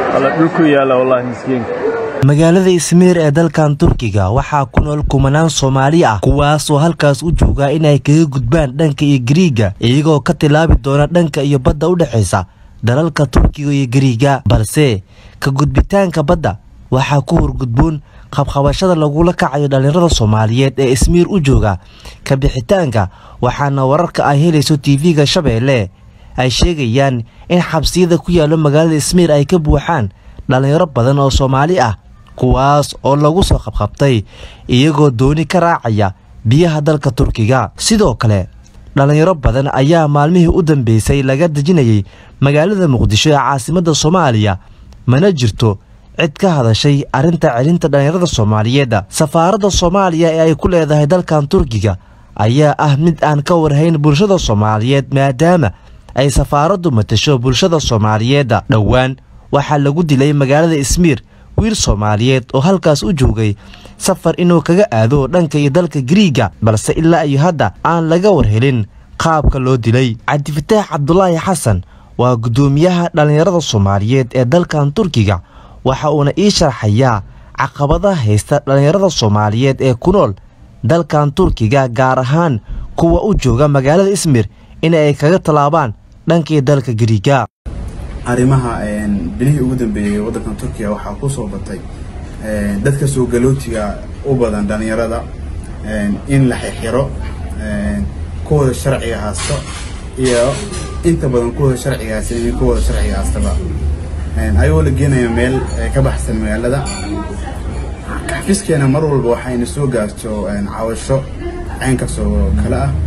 wala dhulku yaala wallahi miskiin magaalada Izmir ee dalkan Turkiga waxaa ku nool kumanaan Soomaali ah kuwaas oo halkaas u jooga inay kaga gudbaan dhanka iyo Greega iyagoo ka tilaabi doona dhanka iyo badda u dhaxaysa dalalka Turkiga iyo Greega balse ka gudbitaanka badda waxaa ku horgudboon qabqabashada lagula kacayo dhalinyarada Soomaaliyeed ee Izmir u jooga ka bixitaanka waxaana wararka ay helayso TV-ga Shabeelle ay sheegayaan in xabsiyada ku yaalo magaalada Izmir ay ka buuxaan dhalinyaro badan oo Soomaali ah kuwaas oo lagu soo qabqabtay iyagoo dooni ka raacaya biyaha dalka Turkiga sidoo kale dhalinyaro badan ayaa maalmihii u dambeysay laga dajinayay magaalada Muqdisho ee caasimadda Soomaaliya mana jirto cid ka hadashay arinta celinta dhalinyarada Soomaaliyeed safaaradda Soomaaliya ee ay ku leedahay dalkan Turkiga ayaa ah mid aan ka warhayn bulshada Soomaaliyeed maadaama ay safaaraddu matasho bulshada Soomaaliyeed dhawaan waxaa lagu dilay magaalada Izmir wiil Soomaaliyeed oo halkaas u joogay safar inuu kaga aado dhanka iyo dalka Greega balse ilaa ay hadda aan laga warhelin qaabka loo dilay Cabdifataax Cabdullaahi Xasan waa gudoomiyaha dhalinyarada Soomaaliyeed ee dalkan Turkiga waxa uuna ii sharxayaa caqabadaha haysta dhalinyarada Soomaaliyeed ee ku nool dalkan Turkiga gaar ahaan kuwa u jooga magaalada Izmir in ay kaga talaabaan dhanka dalka Greega arrimaha bilihii ugu dambeeyay waddanka Turkiga waxa ku soo batay dadka soo galootiga u badan dhalinyarada in la xiro kooda sharciga haasto iyo inta badan kooda sharciga haasay kooda sharciga haastaba ayuu la geenayaa meel ka baxsan magaalada xafiiskeena mar walba waxayna soo gaarto caawasho caynka soo kala ah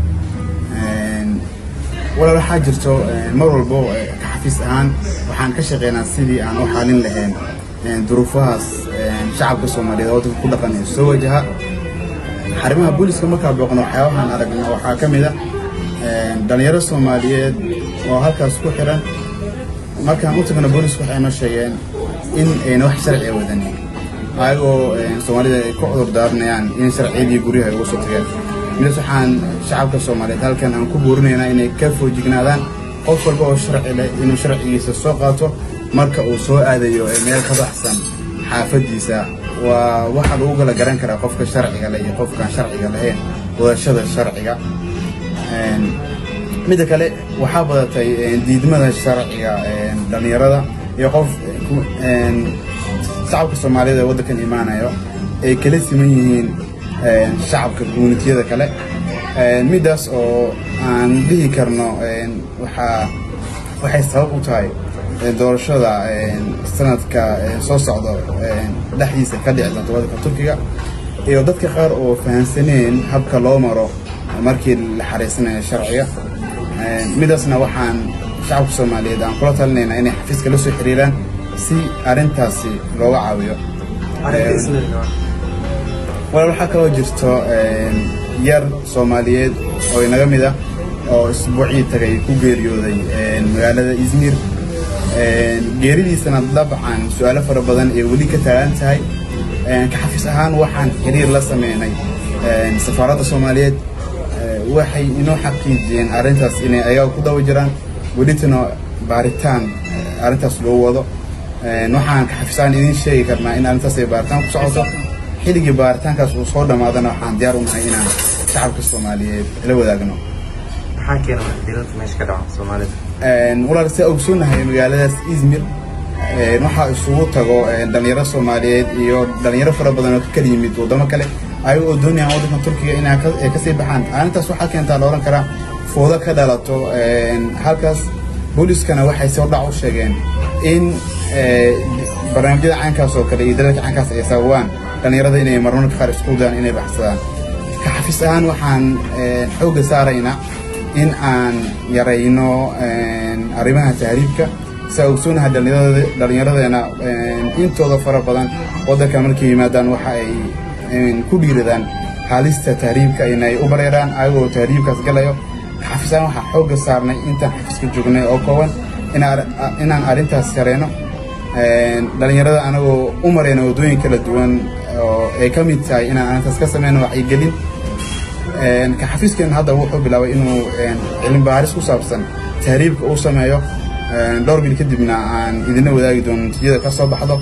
wala waxa jirto mar walba xafiis ahaan waxaan ka shaqeynaa sidii aan u xalin lahayn duruufahaas shacabka Soomaaliyeed oo ku dhaqan soo wajaha xarimaha booliska marka booqno waxaan aragnaa waxa kamid ah dhalinyaro Soomaaliyeed oo halkaas ku xiran markaan u tagno booliska waxay noo sheegeen in ay wax sharci ah wadanin ayagoo Soomaalida ay ku cudur daarnayaan in sharciyadii guriga ugu soo tageen midas waxaan shacabka Soomaaliyeed halkan aan ku buurinaynaa inay ka foojignaadaan qof walba oo sharci leh inuu sharcigiisa soo qaato marka uu soo aadayo meel ka baxsan xaafadiisa waa waxa lagu kala garan karaa qofka sharciga leh iyo qofka sharciga lahayn wadashada sharciga mid kale waxa badatay diidmada sharciga dhalinyarada iyo qof shacabka Soomaaliyeed ee waddankan imaanayo ay kala siman yihiin shacabka guunitiyada kale midaas oo aan dhihi karno waxay sabab u tahay doorashada sanadka soo socdo dhaxdiisa ka dhici doonta waddanka Turkiga iyo dadka qaar oo fahansaneen habka loo maro markii la xariisanayo sharciga midaasna waxaan shacabka Soomaaliyeed aan kula talinaynaa inay xafiiska la soo xiriiraan si arintaasi looga caawiyo waxa kaloo jirto yar Soomaaliyeed oo inaga mid ah oo isbuucii tagay ku geeriyooday magaalada Izmir geeridiisana dabcan su'aalo fara badan ee wali ka taagan tahay ka xafiis ahaan waxaan xiriir la sameynay safaaradda Soomaaliyeed waxay inoo xaqiijiyeen arintaas inay ayaga ku dawa jiraan welitana baaritaan arintaas loo wado waxaan ka xafiisaan idin sheegi karnaa in arintaas ay baaritaan ku socoto xilligii baaritaankaas uu soo dhamaadana waxaan diyaar u nahay inaan shacabka Soomaaliyeed la wadaagno maxaa keenay dilalka meesha ka dhaca Soomaalida walaal si ogsoonahay magaaladaas Izmir waxa isugu tago dhalinyaro Soomaaliyeed iyo dhalinyaro fara badan oo ka kala yimid wadamo kale ayagoo doonayaan waddanka Turkiga inay ka sii baxaan arintaas waxa keenta la oran karaa foodo ka dhalato halkaas booliskana waxay soo dhac u sheegeen in barnaamijyada caankaas oo kale iyo dalalka caankaas ay sababaan dhalinyarada inay marmarka qaar isku dayaan inay baxsadaan ka xafiis ahaan waxaan xoogga saaraynaa in aan yarayno arrimaha tahriibka سأوصلنا هذا دلنيرادنا إنتوا ظفر بدن وده كمان كيمادان وحي كل يردان حاليستا تهريب كأني أوبريران أو تهريب كسجلايو حفظنا حوج صارنا إنت حفظ كجوجنا أو كون إن أرنتا سكرينا دلنيرادا أنا وعمرنا ودوين كلا دوان كميت إن أنا تسكسمنا وحي جدين كحفظ كان هذا هو حب لو إنه علم بارس وصابسن تهريب أوسمايو dhowr bil kadibna aan idinla wadaagi doono natiijada ka soo baxdo.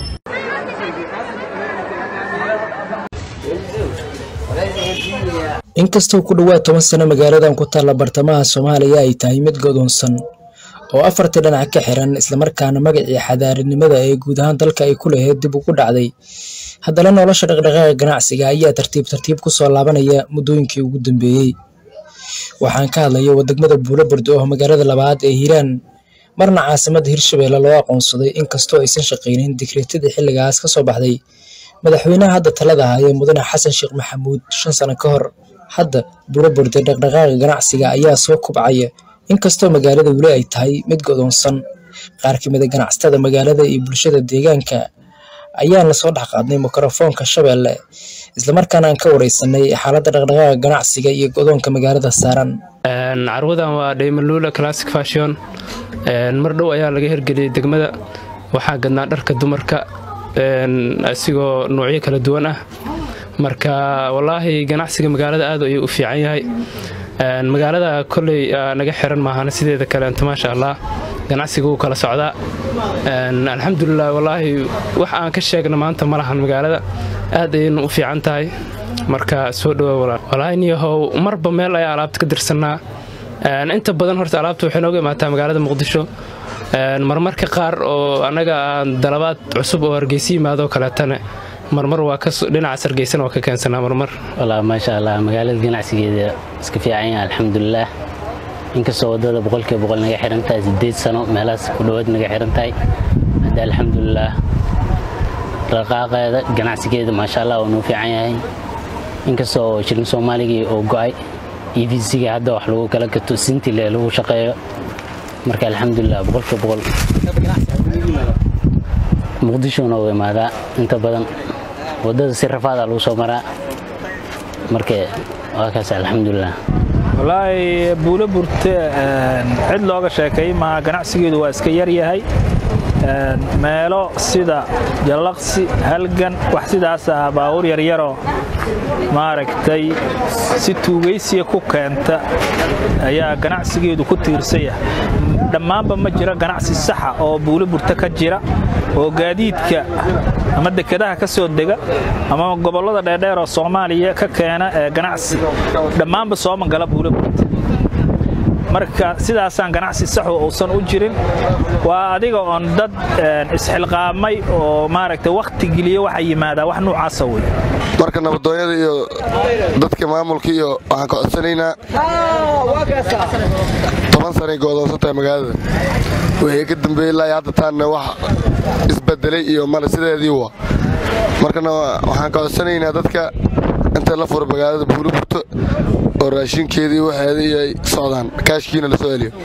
inkastoo ku dhawaad 10 sano magaaladan ku taalla bartamaha Soomaaliya ay tahay mid go'doonsan oo afartii dhinac ka xiran isla markaana magacii xadaarinimada ee guud ahaan dalka ay ku leeyahay dib ugu dhacday, haddana nolosha dhaqdhaqaaqa ganacsiga ayaa tartiib ku soo laabanaya muddooyinkii ugu dambeeyay. waxaan ka hadlayo wadamada Buulobardo oo magaalada labaad ee Hiiraan marna caasimadda Hirshabeelle loo aqoonsaday inkastoo aysan shaqeynin digreetadii xilligaas ka soo baxday madaxweynaha hadda talada haya mudane Xasan Sheekh Maxamuud 5 sano ka hor. hadda Buulobardo dhaqdhaqaaqa ganacsiga ayaa soo kubcaya inkastoo magaalada weli ay tahay mid go'doonsan. qaar ka mid ah ganacsatada magaalada iyo bulshada deegaanka ayaa la soo dhaxqaadnay mikrofoonka Shabeelle isla markaana aan ka wareysanay xaaladda dhaqdhaqaaqa ganacsiga iyo go'doonka magaalada saaran. carwadan waa Daymalula Classic Fashion mar dhow ayaa laga hirgeliyay degmada. waxaa gadnaa dharka dumarka asigoo noocyo kala duwan ah. marka wallaahi ganacsiga magaalada aad ayuu u fiican yahay. magaalada kulay naga xiran maahana sideeda kale inta ma sha Allah ganacsigu uu kala socdaa. alxamdulillah wallaahi wax aan ka sheegno maanta ma lahan magaalada aad ay u fiican tahay. marka soo dhaw wallaahi niyahow marba meel ay alaabta ka dirsanaa. inta badan horta alaabtu waxay nooga imaataa magaalada Muqdisho. marmarka qaar oo anaga dalabaad cusub oo Hargeysa yimaado kala tan marmar waa ka dhinaca Hargeysa oo ka keensanaa marmar. wallaahi ma sha Allah magaalada ganacsigeeda iska fiican yahay alxamdulillah. inkastoo wadada boqolkiiba naga xiran tahay 8 sano meelaas ku dhawaad naga xiran tahay hadda alxamdulillah dhaqaaqeeda ganacsigeeda ma sha Allah uu fiican yahay. inkastoo shilin Soomaaliga oo go'ay EVC-ga hadda wax lagu kala gato sinti lagu shaqeeyo. marka alxamdulillah boqolkiiba Muqdisho oo imaada inta badan wadada si rafaad lagu soo maraa. marka waa kaas alxamdulillah. wallaahi Buulobardo cid looga sheekay ma ganacsigeedu waa iska yar yahay. meelo sida Jalaqsi halgan wax sidaas ah baawur yar yaro maaragtay si tuugaysiga ku keenta ayaa ganacsigeedu ku tiirsan yahay. dhammaanba ma jira ganacsi sax ah oo Buulobardo ka jira oo gaadiidka ama dekedaha ka soo dega ama gobolada dheer oo Soomaaliya ka keena ganacsi dhammaanba soo magala Buulobardo. marka sidaasaan ganacsi sax oo uusan u jirin. waa adiga oo dad isxilqaamay oo maaragtay waqti geliyo waxa yimaada wax noocaas ah way. marka nabadooyada iyo dadka maamulka iyo waxaan ka codsanaynaa 10 sano go'doonsatay magaalada wixii ka dambeeyay ilaa hadda taana wax isbedelay iyo mal sideedii waa. markana waxaan ka codsanaynaa dadka inta la furo magaalada Buulobardo oo raashinkeedii waxeedii ay socdaan kaashkiina la soo celiyo.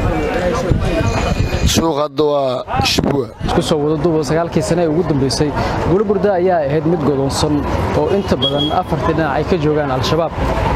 suuq hadda waa shibwa isku soo wada duubo 9kii sano ee ugu dambeysay Buulobardo ayaa ahayd mid go'doonsan oo inta badan afartii dhinac ay ka joogaan al-shabaab.